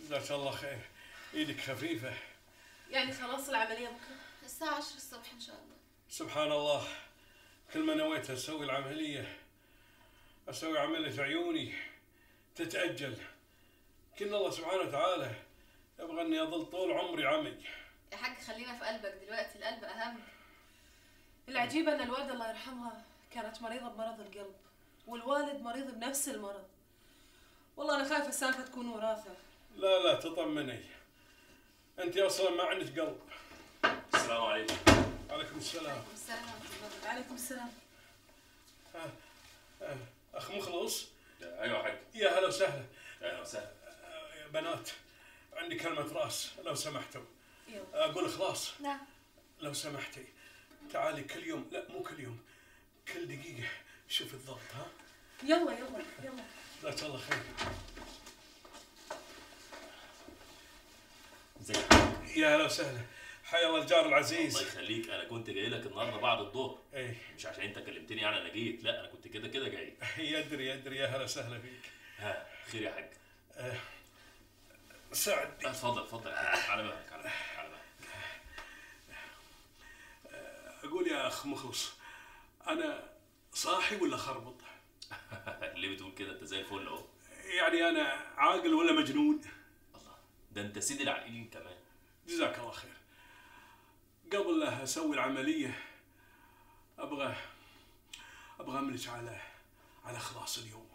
جزاك الله خير. ايدك خفيفة. يعني خلاص العملية بكرة؟ الساعة 10 الصبح إن شاء الله. سبحان الله، كل ما نويت أسوي العملية أسوي عملية عيوني تتأجل. كن الله سبحانه وتعالى يبغى إني أظل طول عمري عمي. يا حاج خلينا في قلبك دلوقتي، القلب أهم. العجيب أن الوالدة الله يرحمها كانت مريضة بمرض القلب، والوالد مريض بنفس المرض. والله أنا خايفة السالفة تكون وراثة. لا لا تطمني، أنت أصلا ما عندك قلب. السلام عليكم. عليكم السلام. عليكم السلام ورحمة الله. عليكم السلام. أخ مخلص. ايوه يا حاج. يا هلا وسهلا. اهلا وسهلا. بنات، عندي كلمة راس لو سمحتوا. يلا. أقول خلاص. نعم. لو سمحتي تعالي كل يوم، لا مو كل يوم، كل دقيقة شوف الضغط. ها يلا يلا يلا. جزاك الله خير. ازيك؟ يا هلا وسهلا، حيا الله الجار العزيز. الله يخليك، انا كنت جاي لك النهارده بعد الظهر. ايه مش عشان انت كلمتني يعني انا جيت، لا انا كنت كده كده جاي. يدري يا هلا وسهلا فيك. ها خير يا حاج؟ سعد. اتفضل اتفضل يا حاج، على مهلك على مهلك على مهلك. اقول يا اخ مخلص، انا صاحي ولا خربط؟ ليه بتقول كده؟ انت زي الفل اهو. يعني انا عاقل ولا مجنون؟ الله، ده انت سيد العاقلين كمان. جزاك الله خير. قبل لا اسوي العمليه ابغى املك على خلاص اليوم.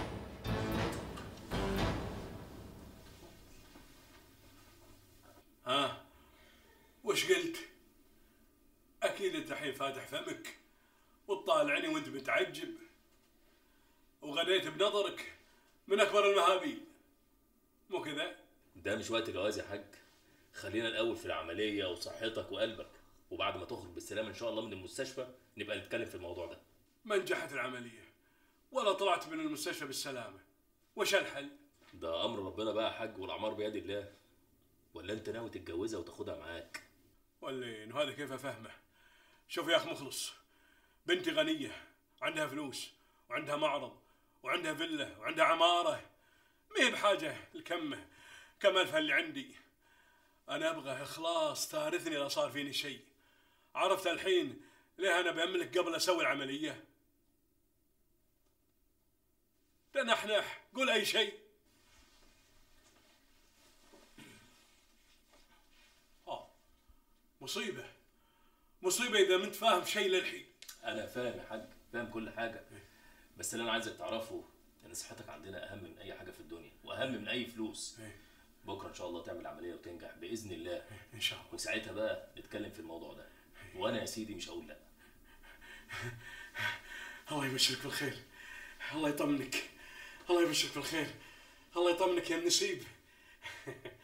ها وش قلت؟ اكيد انت الحين فاتح فمك وتطالعني وانت متعجب وغنيت بنظرك من اكبر المهابيل، مو كذا؟ ده مش وقت جواز يا حاج، خلينا الاول في العمليه وصحتك وقلبك، وبعد ما تخرج بالسلامه ان شاء الله من المستشفى نبقى نتكلم في الموضوع ده. ما نجحت العمليه ولا طلعت من المستشفى بالسلامه، وش الحل؟ ده امر ربنا بقى يا حاج، والاعمار بيد الله. ولا انت ناوي تتجوزها وتاخدها معاك؟ ولين وهذا كيف افهمه؟ شوف يا اخ مخلص، بنتي غنيه، عندها فلوس وعندها معرض وعندها فيلا وعندها عماره، ما هي بحاجه لكمه كمالها اللي عندي. انا ابغى اخلاص تارثني اذا صار فيني شيء. عرفت الحين ليه انا بأملك قبل اسوي العمليه؟ تنحنح قول اي شيء. مصيبه اذا ما انت فاهم شيء للحين. انا فاهم يا حاج، فاهم كل حاجه، بس اللي انا عايزك تعرفه ان صحتك عندنا اهم من اي حاجه في الدنيا، واهم من اي فلوس. بكره ان شاء الله تعمل عمليه وتنجح باذن الله ان شاء الله، وساعتها بقى نتكلم في الموضوع ده، وانا يا سيدي مش هقول لا. الله يبشرك بالخير، الله يطمنك، الله يبشرك بالخير، الله يطمنك يا النسيب.